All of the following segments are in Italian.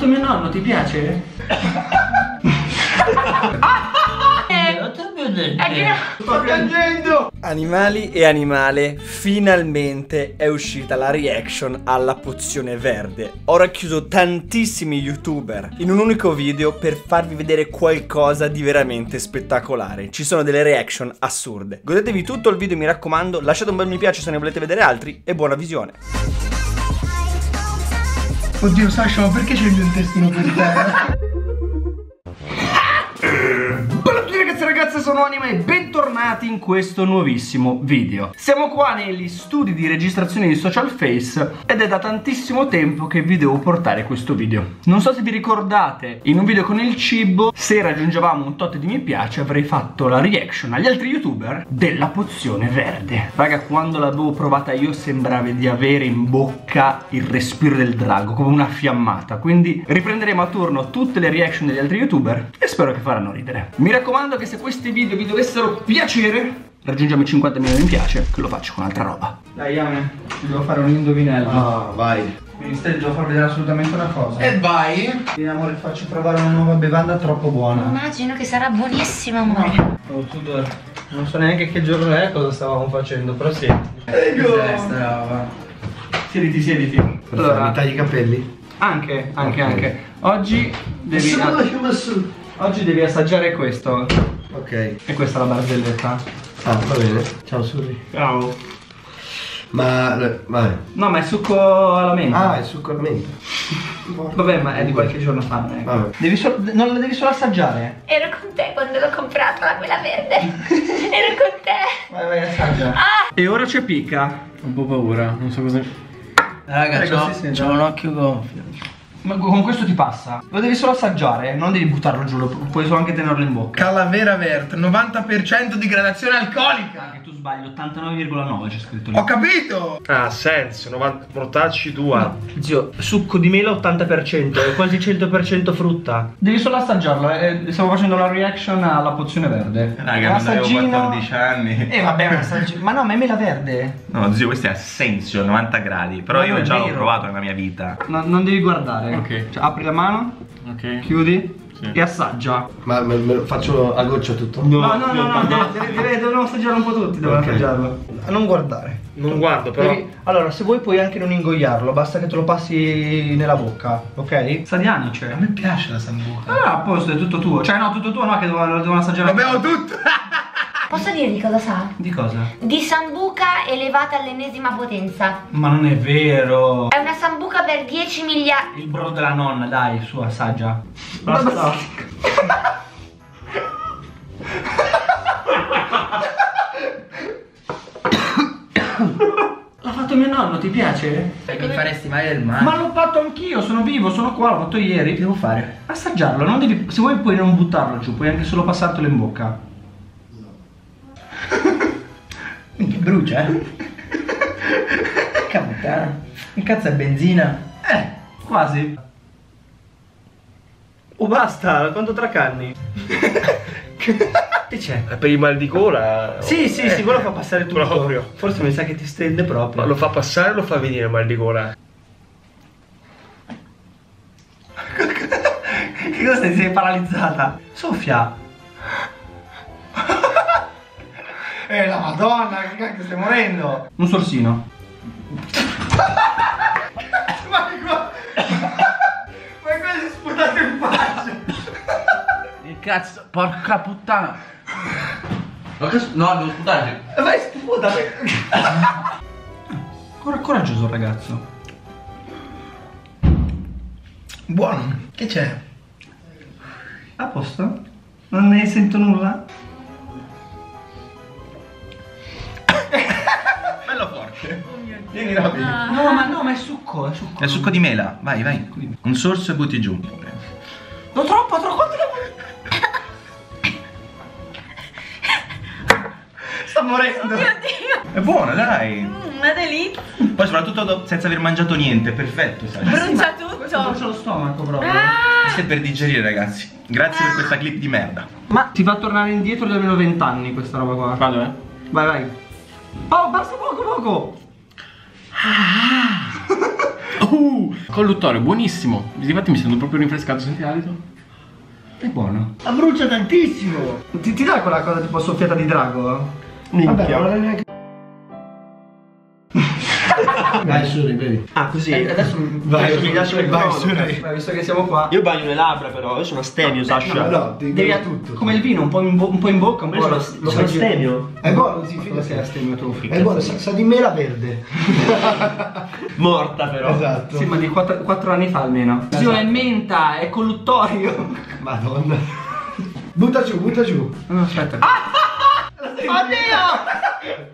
fatto mio nonno, ti piace? Sto piangendo! Animali e animale, finalmente è uscita la reaction alla pozione verde. Ho racchiuso tantissimi youtuber in un unico video per farvi vedere qualcosa di veramente spettacolare. Ci sono delle reaction assurde. Godetevi tutto il video, mi raccomando, lasciate un bel mi piace se ne volete vedere altri e buona visione. Oddio Sasha, ma perché c'è il mio intestino per terra? Bella a tutti ragazzi e ragazze, sono Anima e bentornati in questo nuovissimo video. Siamo qua negli studi di registrazione di Social Face ed è da tantissimo tempo che vi devo portare questo video. Non so se vi ricordate, in un video con il cibo, se raggiungevamo un tot di mi piace avrei fatto la reaction agli altri youtuber della pozione verde. Raga, quando l'avevo provata io sembrava di avere in bocca il respiro del drago, come una fiammata. Quindi riprenderemo a turno tutte le reaction degli altri youtuber e spero che faranno ridere. Mi raccomando che se questi video vi dovessero piacere, raggiungiamo i 50 milioni di mi piace, che lo faccio con altra roba. Dai Yame, ti devo fare un indovinello. Ah, vai. Quindi stai, devo far vedere assolutamente una cosa. E vai. Sì, amore, ti faccio provare una nuova bevanda troppo buona. Immagino che sarà buonissima, amore. Oh, tu non so neanche che giorno è, cosa stavamo facendo, però sì. Cos'è sta roba? Siediti, siediti. Allora, mi tagli i capelli? Anche. Oggi devi assaggiare questo. Ok. E questa è la barzelletta. Ah, va bene. Ciao Suri. Ciao. Ma vai. No, ma è succo alla menta. Ah, è succo alla menta. Vabbè, ma è di qualche giorno fa, non è. Vabbè. Non la devi solo assaggiare. Ero con te quando l'ho comprata, quella verde. Ero con te. Vai, assaggia. E ora c'è Picca. Ho un po' paura, non so cosa. Raga, c'ho un occhio gonfio. Ma con questo ti passa. Lo devi solo assaggiare, non devi buttarlo giù, puoi solo anche tenerlo in bocca. Calavera Vert, 90% di gradazione alcolica. Anche tu sbagli, 89,9 c'è scritto lì. Ho capito! Ha senso, 90 mortacci tua. Zio, succo di mela 80%, è quasi 100% frutta. Devi solo assaggiarlo, stiamo facendo la reaction alla pozione verde. Raga, un non avevo assaggino. 14 anni. Vabbè, un assaggino. Ma no, ma è mela verde. No, zio, questo è Assenzio, 90 gradi. Però Ma io non è già l'ho vero. provato nella mia vita. Non devi guardare. Ok. Cioè, apri la mano, Ok. chiudi e assaggia. Ma me lo faccio a goccia tutto? No, devono assaggiarlo un po' tutti, devono Ok. assaggiarlo. Non guardare. Non guardo, però. Allora, se vuoi puoi anche non ingoiarlo, basta che te lo passi nella bocca, ok? Sa di anice. A me piace la sambuca. Ah, a posto, è tutto tuo. Cioè, no, tutto tuo, no, che lo devono assaggiare. Lo bevo tutto! Posso dirvi cosa sa? Di cosa? Di sambuca elevata all'ennesima potenza. Ma non è vero. È una sambuca per 10 miliardi. Il brodo della nonna, dai, su, assaggia. Basta. L'ha fatto mio nonno, ti piace? Mi faresti mai del male? Ma l'ho fatto anch'io, sono vivo, sono qua, l'ho fatto ieri. Che devo fare? Assaggiarlo, non devi. Se vuoi puoi non buttarlo giù, puoi anche solo passartelo in bocca. Minchia, brucia, Puttana. Che cazzo è benzina? Quasi. Oh, basta, quanto tracanni? Che c'è? Per il mal di gola. Sì, quello fa passare tutto. Proprio. Forse mi sa che ti stende proprio. Ma lo fa passare o lo fa venire il mal di gola? Che cosa sei paralizzata? Soffia. La madonna, che cacchio, stai morendo! Un sorsino. Ma come si sputato in faccia? Che cazzo, porca puttana. Ma che no, devo sputare. Vai, sputa! Coraggioso il ragazzo. Buono, che c'è? A posto? Non ne sento nulla? Bello forte. Vieni Robby. No, ma è succo, è succo. È succo di mela. Vai, vai. Un sorso e butti giù. No, troppo, quanto Sta morendo. Mio Dio. È buona, dai. Una delizia. Poi soprattutto senza aver mangiato niente. Perfetto, sai. Brucia Questo tutto. brucia lo stomaco proprio. Questo è per digerire, ragazzi. Grazie per questa clip di merda. Ma ti fa tornare indietro di almeno 20 anni questa roba qua. Vado, Vai. Oh, basta poco. Colluttorio, buonissimo. Infatti mi sento proprio rinfrescato, senti l'alito? È buono. Ma brucia tantissimo. Ti dai quella cosa tipo soffiata di drago? Vabbè, non è neanche. Vai su, bevi. Ah, così. Adesso Vai, mi lascio il vai, crono. Beh, visto che siamo qua. Io bagno le labbra però, io sono astemio, Sasha. No, ti Devi tutto. come il vino, un po' in bocca, un po' Io sono astemio. È buono, si Cosa sei astemio tu? È buono, sa di mela verde. Morta però. Esatto. Sì, ma di 4 anni fa almeno. Sì, è menta, è colluttorio. Madonna. Butta giù, butta giù. No, aspetta. Oddio!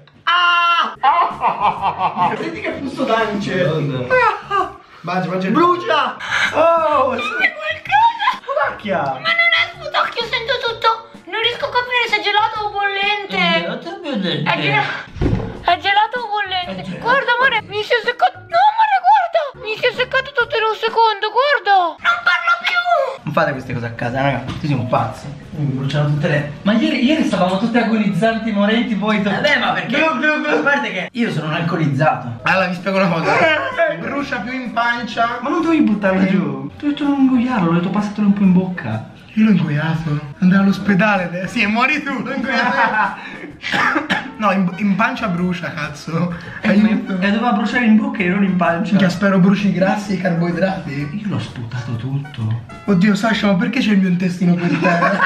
Senti che flusso d'ance. Madonna. Mangia. Brucia! Oh, Ma non è sputacchio, sento tutto. Non riesco a capire se è gelato o bollente. È gelato o bollente? Guarda, amore, mi si è seccato. No, amore, guarda! Mi si è seccato tutto in un secondo, guarda! Non parlo più! non fate queste cose a casa, raga. Tu sei un pazzo. Mi bruciano tutte le. Ma ieri stavamo tutti agonizzanti, morenti, voi. Vabbè, ma perché? A parte che io sono un alcolizzato. Allora vi spiego una cosa. Mi brucia più in pancia. Ma non dovevi buttarla giù. Ti ho detto non ingoiarlo, ho detto passatelo un po' in bocca. Io l'ho ingoiato. Andare all'ospedale. Sì, muori tu. L'ho ingoiato. No, in pancia brucia, cazzo. Aiuto. E doveva bruciare in bocca e non in pancia. Che spero bruci i grassi e i carboidrati. Io l'ho sputato tutto. Oddio, Sasha, ma perché c'è il mio intestino per terra?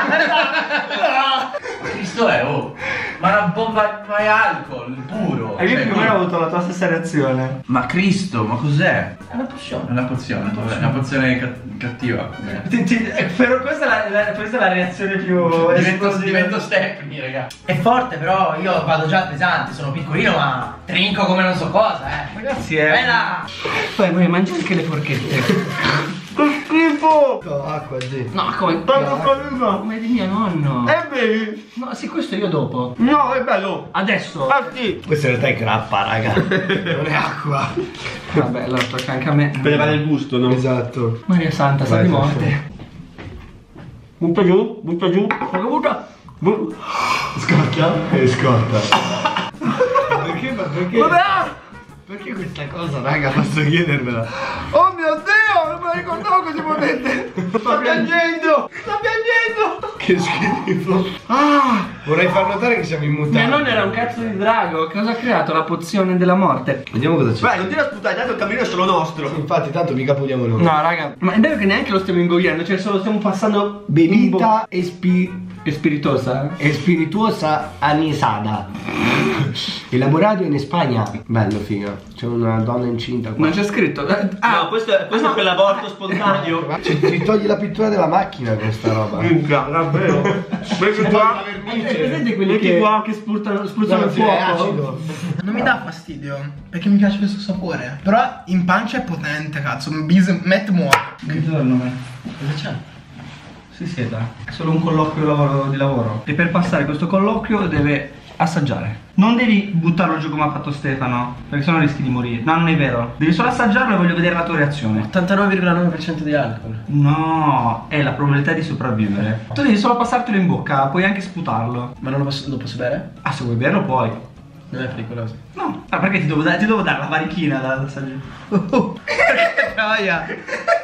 Cristo è, oh. Ma una bomba di alcol, puro. E io più o meno ho avuto la tua stessa reazione. Ma Cristo, ma cos'è? È una pozione. È una pozione, vabbè, una pozione cattiva. Però questa è la reazione più Divento Stepney, raga. È forte, però io vado già pesante, sono piccolino ma trinco come non so cosa, Ragazzi, Bella! Poi vuoi mangiare anche le forchette. Che schifo! No, acqua, sì. No, come? Come di mio nonno. bevi? No, sì, questo io dopo. No, è bello. Adesso. Ah sì. Questa in realtà è grappa, raga. Non è acqua. Vabbè, allora tocca anche a me. Per levare il gusto, no? Esatto. Maria Santa, sta Vai, di Sasha. morte. Butta giù, butta giù. Butta. Scoccia e scotta. Perché? Vabbè. Perché questa cosa, raga, posso chiedermela? Oh mio Dio, non me la ricordavo così potente. Sta piangendo. Sta piangendo. Che schifo. Ah, vorrei far notare che siamo in mutande. Mio nonno era un cazzo di drago. Cosa ha creato? La pozione della morte. Vediamo cosa c'è. Vai, continua a sputare, tanto il cammino è solo nostro. Infatti, tanto mica puliamo noi. No, raga. Ma è vero che neanche lo stiamo ingoiando. Cioè, solo stiamo passando Bebita e spiritosa. e spirituosa anisada. Elaborato in Spagna. Bello, figa. C'è una donna incinta qua. Non c'è scritto. No, questo è per l'aborto spontaneo. Cioè, ti togli la pittura della macchina con sta roba. Davvero? Perché qua? Hai presente quelli che spruzzano il È fuoco? acido. Non mi dà fastidio, perché mi piace questo sapore. Però in pancia è potente, cazzo. Met muore. Cosa c'è? Si sieda. È solo un colloquio di lavoro. E per passare questo colloquio deve assaggiare. Non devi buttarlo giù come ha fatto Stefano, perché sennò rischi di morire. No, non è vero. Devi solo assaggiarlo e voglio vedere la tua reazione. 89,9% di alcol. No, è la probabilità di sopravvivere. Tu devi solo passartelo in bocca, puoi anche sputarlo. Ma non lo posso bere? Ah, se vuoi berlo puoi. Non è pericoloso. No, ma perché ti devo dare la varichina da assaggiare? Troia.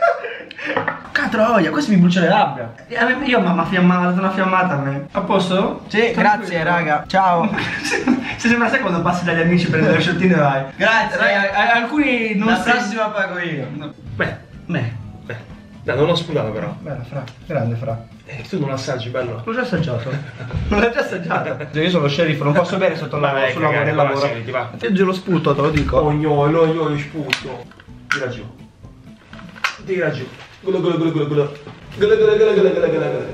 Catroia, questo mi brucia le labbra. Io mamma fiammata, una fiammata a me. A posto? Sì, grazie raga. Ciao. Se sembra sai quando passi dagli amici per le sciottine vai. Grazie. Alcuni non La sai- prossima pago io. Beh, Beh, no, non l'ho sputato però. Bella, fra. Grande, fra. Tu non l'assaggi, bello. l'ho già assaggiato. Non l'hai già assaggiato? Io sono lo sceriffo, non posso bere sotto la Vabbè, sul lavoro del lavoro. Senti, va. Io lo sputo, te lo dico. Ognolo, io li sputo. Tira giù. Tira giù. Golo, golo, golo, golo, golo. Golo, golo, golo, golo, golo, golo, golo.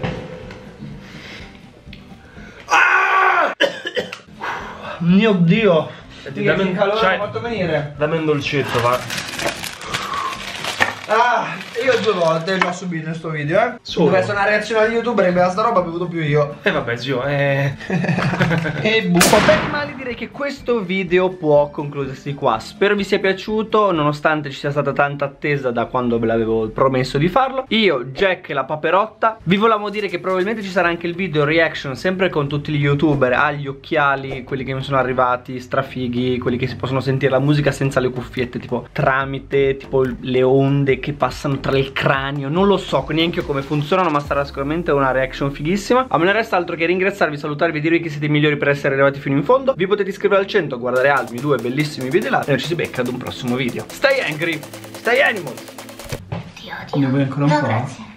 Mio Dio. Senti, dammi un calore cioè, l'ho fatto venire. dammi un dolcetto, va. Ah, io 2 volte l'ho subito in sto video, Solo. Deve essere una reazione di youtuber e sta roba ho bevuto più io. E vabbè zio, E Per animali direi che questo video può concludersi qua. Spero vi sia piaciuto, nonostante ci sia stata tanta attesa da quando ve l'avevo promesso di farlo. Io, Jack e la Paperotta, vi volevamo dire che probabilmente ci sarà anche il video reaction sempre con tutti gli youtuber agli occhiali, quelli che mi sono arrivati, strafighi, quelli che si possono sentire la musica senza le cuffiette, tipo tramite tipo le onde che passano tra il cranio. Non lo so neanche io come funzionano, ma sarà sicuramente una reaction fighissima. A me non resta altro che ringraziarvi, salutarvi e dirvi che siete i migliori per essere arrivati fino in fondo. Vi potete iscrivere al 100, guardare altri 2 bellissimi video là, e noi ci si becca ad un prossimo video. Stay angry, stay animals. Ti odio. Ne vuoi ancora un No, po'? grazie.